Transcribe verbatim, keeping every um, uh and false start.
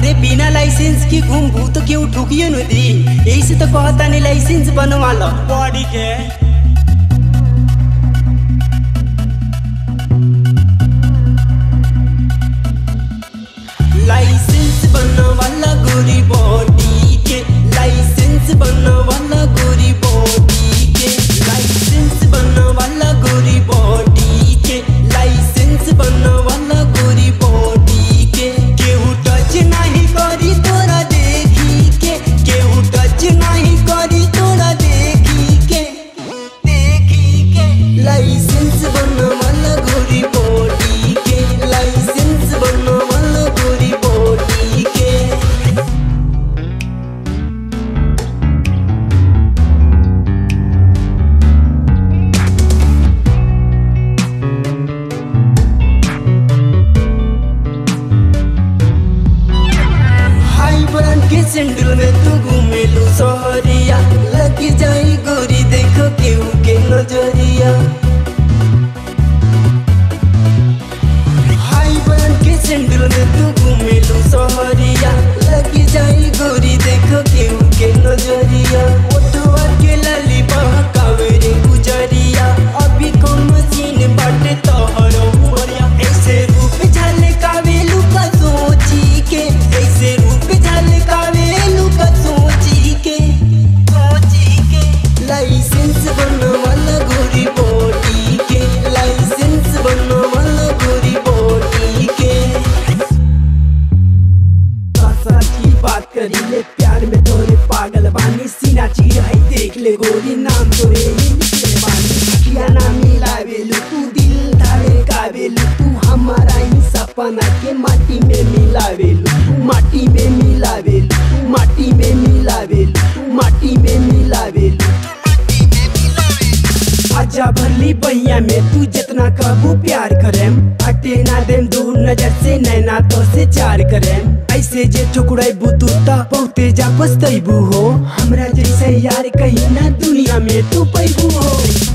अरे बिना लाइसेंस की घूमबू तो क्यों ठुकियो न दी। यही से तो कहता नहीं लाइसेंस बनवा लो बॉडी के। लाइसेंस बनवाला गोरी बॉडी के, लाइसेंस बनवाला गोरी बॉडी के, लाइसेंस बनवाला गोरी बॉडी के, लाइसेंस बनवाला गोरी बॉडी के। केहू टच नहीं करी तोरा देखी के, केहू टच नहीं करी तोरा देखी के, देखी के। लाइसेंस बनवाला गोरी बॉडी के, लाइसेंस बनवाला गोरी बॉडी के। हाई ब्रांड के सैंडल में तू घूमेलू सहरिया, लग जाई गोरी देखो केहू के नजरिया। हाई ब्रांड के सैंडल में तू घूमेलू सहरिया, लग जाई गोरी देखो केहू के नजरिया। ओठवा के लाली बहकावे रे गुजरिया, अभी कौन मशीन बाटे तोहरो मोरिया। ऐसे रूप झलकावे लुका सोची के, ऐसे रूप झलकावे लुका सोची के, सोची के। लाइसेंस बनवाला गोरी बॉडी के, लाइसेंस बनवाला गोरी बॉडी के। की बात करी ले प्यार में तोरे पागल बानी, सीना चीर है देख ले गोरी नाम तोरे लिखले बानी। किया ना मिलावेलू तू दिल धड़कावेलू, तू हमारा ही सपना के माटी में मिलावेलू, तू माटी में मिलावेलू, तू माटी में मिलावेलू, तू माटी में मिलावेलू। आजा भरली बहिया में तू जितना कहबू प्यार करेम, हटे ना देम दूर नजर से नैना तो से चार करेम। ऐसे जे ठुकराइबू तू ता बहुते जा पछतैबू हो, हमरा जैसे यार कहीं ना दुनिया में तू पैबू हो।